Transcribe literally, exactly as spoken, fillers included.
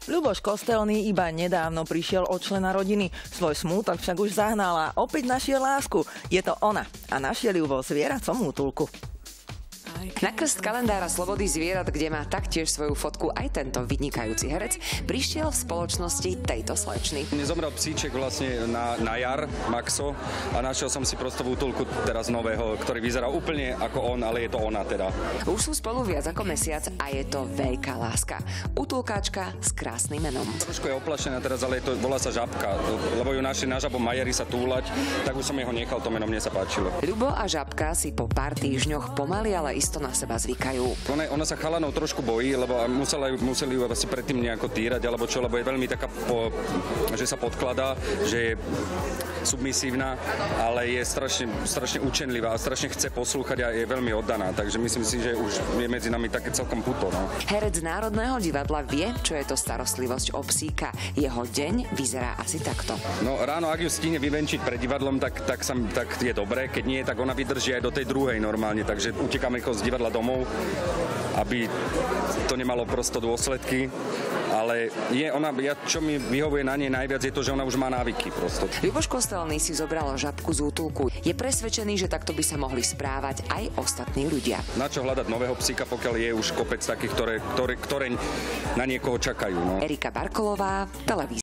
Ľuboš Kostelný iba nedávno prišiel od člena rodiny. Svoj smútok však už zahnala. Opäť našiel lásku. Je to ona. A našiel ju vo zvieracom útulku. Na krst kalendára slobody zvierat, kde má taktiež svoju fotku aj tento vynikajúci herec, prišiel v spoločnosti tejto slečny. Mne zomrel psíček vlastne na, na jar, Maxo, a našiel som si prosto v útulku teraz nového, ktorý vyzerá úplne ako on, ale je to ona teda. Už sú spolu viac ako mesiac a je to veľká láska. Útulkáčka s krásnym menom. Trošku je oplašená teraz, ale je to, volá sa Žabka, lebo ju našli na žabom Majeri sa túlať, tak už som jeho nechal, to meno mne sa páčilo. Ľubo a Žabka si po pár týždňoch pomaly, ale isto na seba zvykajú. Ona, ona sa chalanov trošku bojí, lebo musela, museli ju asi predtým nejako týrať, alebo čo, lebo je veľmi taká, po, že sa podkladá, že je submisívna, ale je strašne, strašne učenlivá a strašne chce poslúchať a je veľmi oddaná, takže myslím si, že už je medzi nami také celkom puto. No. Herec Národného divadla vie, čo je to starostlivosť o psíka. Jeho deň vyzerá asi takto. No ráno, ak ju stihne vyvenčiť pred divadlom, tak, tak, sa, tak je dobré, keď nie, tak ona vydrží aj do tej druhej normálne, takže utekám rýchlo z divadla domov, aby to nemalo prosto dôsledky, ale je ona, ja, čo mi vyhovuje na nej najviac je to, že ona už má návyky prosto. Ľuboš Kostelný si zobral Žabku z útulku. Je presvedčený, že takto by sa mohli správať aj ostatní ľudia. Na čo hľadať nového psíka, pokiaľ je už kopec takých, ktoré, ktoré, ktoré na niekoho čakajú. No. Erika Barkolová, televízia.